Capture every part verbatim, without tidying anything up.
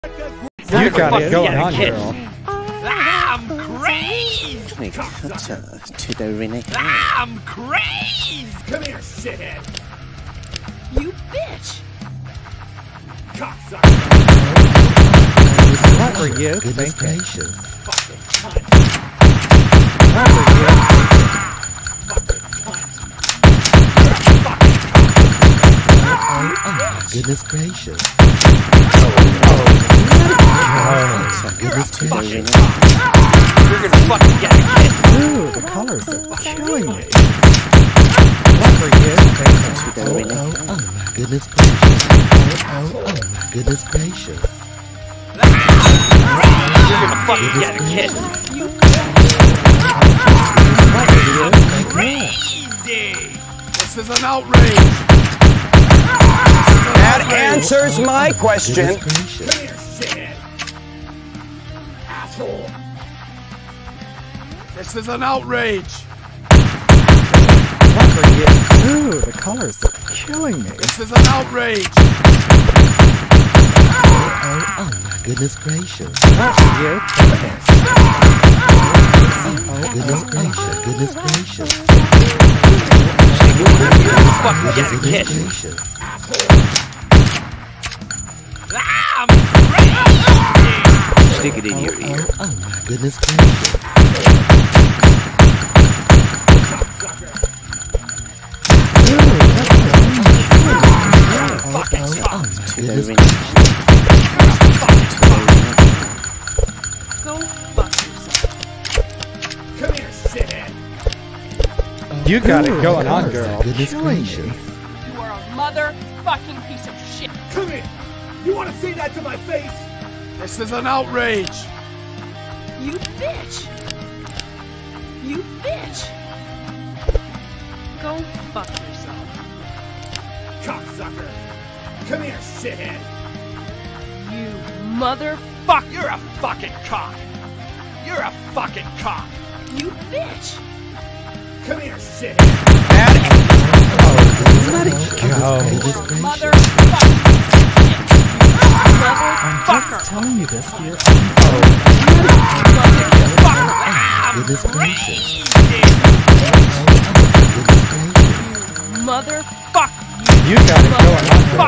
You got it going on, girl. I'm crazy! Cutter to the Renee. I'm crazy! Come here, shithead! You bitch! Cocksucker! Not for you, Goodness thank you. gracious. Fucking cunt! Not for you. Fucking cunt! Oh, oh, my goodness gracious. Oh, Goodness gracious. You're gonna fucking get it, kid! ooh, the colors are killing me. Not for you, thank you. Oh, oh, oh, my goodness gracious. Oh, oh, oh, my goodness gracious. You're gonna fucking get it, kid! Crazy! This is an outrage! That answers my question. Goodness Come gracious. here, shithead! Asshole! This is an outrage! Not for you. Ooh, the colors are killing me. This is an outrage! Oh, oh, oh, my goodness gracious. Not for you, thank you. Oh, goodness gracious. Goodness gracious. Fucking get it, kid! Goodness gracious. I'm crazy! Stick it in your Oh, ear. oh, my goodness gracious. Oh, oh, oh, my goodness gracious. Go fuck yourself. Come here, shithead! You got it going on, Oh, girl. Goodness Killing me. gracious. You are a motherfucking piece of shit. Come here! You want to say that to my face? This is an outrage! You bitch. You bitch. Go fuck yourself. Cocksucker! Come here, shithead! You motherfucker. You're a fucking cock! You're a fucking cock! You bitch. Come here, shithead! Let it go. Goodness gracious. Motherfucking shit. I'm Motherfucker. just telling you this for your own. Goodness gracious. Motherfucker. You got it going on, girl.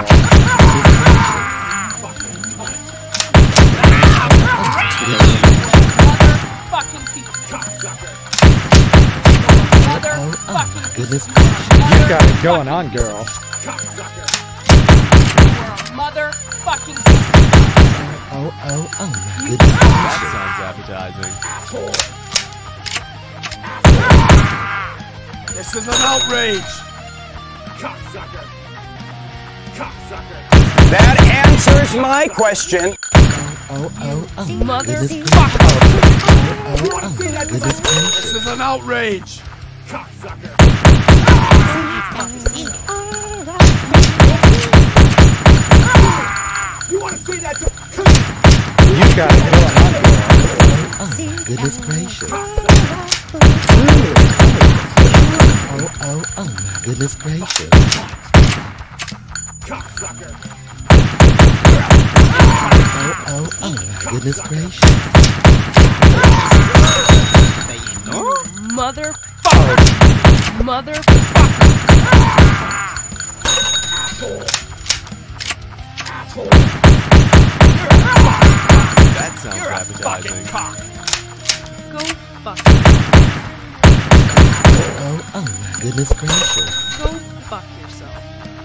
Motherfucking piece. Cocksucker! Motherfucking Goodness gracious. You got it going on, girl. Cocksucker! motherfucking. Oh, oh, oh, my goodness gracious. Sounds appetizing. Asshole! Asshole! This is an outrage! Cocksucker! Cocksucker! That answers my question. Oh, oh, oh, my Mother goodness fuck. gracious. Oh, You oh, wanna see my that? goodness This gracious. is an outrage! Cocksucker! You wanna see that? Come here! You got it going on, girl. Oh, my goodness gracious. Oh, oh, oh, my goodness gracious. Cocksucker! Oh, oh, oh, my goodness gracious. Motherfucker. Motherfucker. Asshole! Asshole! That sounds You're a fucking appetizing. cock! Go fuck. Oh, oh, my goodness gracious. Go fuck yourself.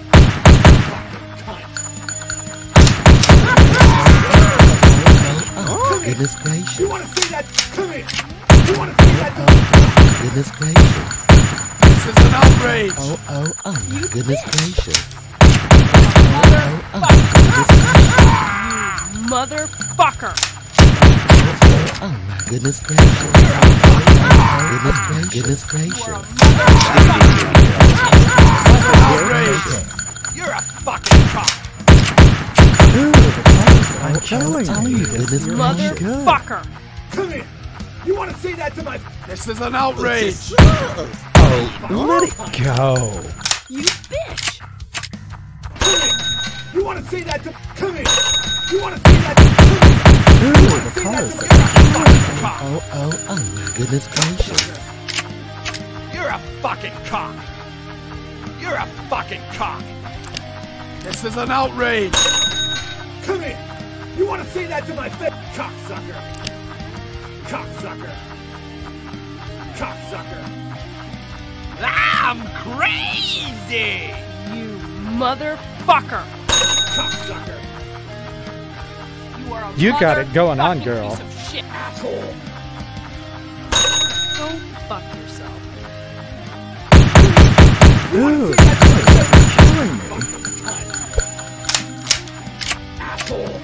Oh, my goodness gracious. You wanna see that? Come here! You wanna see that? Goodness gracious. This is an outrage! Oh, oh, oh, my goodness gracious. Motherfucker. Oh, my goodness gracious. Goodness gracious. Goodness gracious. Outrage! You're a fucking cock! Ooh, the colors are killing telling me. you, goodness gracious. Motherfucker. Come here! You wanna see that to my... This is an outrage! Oh, let it go. You bitch. Come here! You want to see that? To come here. You want to see that? To come here. Ooh, the colors. Oh, oh, oh my goodness gracious. You're a fucking cock. You're a fucking cock. This is an outrage. Come here. You want to say that to my face? Cocksucker. Cocksucker. Cocksucker. I'm crazy. You motherfucker. Cocksucker. You are a You got it going on, motherfucking girl. piece of shit. Asshole. Go fuck yourself. Ooh, the colors are killing me. Asshole.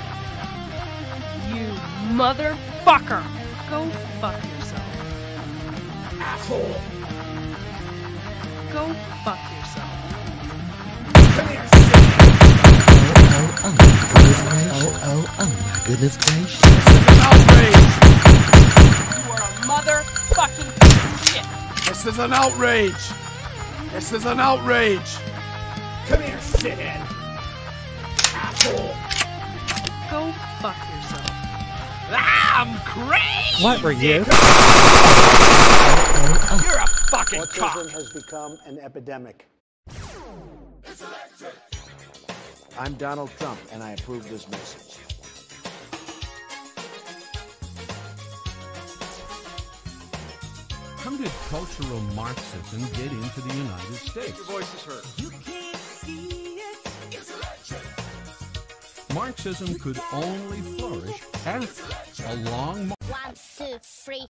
You motherfucker. Go fuck yourself. Asshole. Go fuck yourself. Come here, Oh, oh, oh my goodness gracious. This is an outrage. You are a motherfucking piece of shit. This is an outrage. This is an outrage. Come here, shithead. Asshole. Go fuck yourself. I'm crazy. What were you? You're a fucking cock. Autism has become an epidemic. I'm Donald Trump, and I approve this message. How did cultural Marxism get into the United States? Your voice is heard. Marxism could only flourish after a long One, two, three.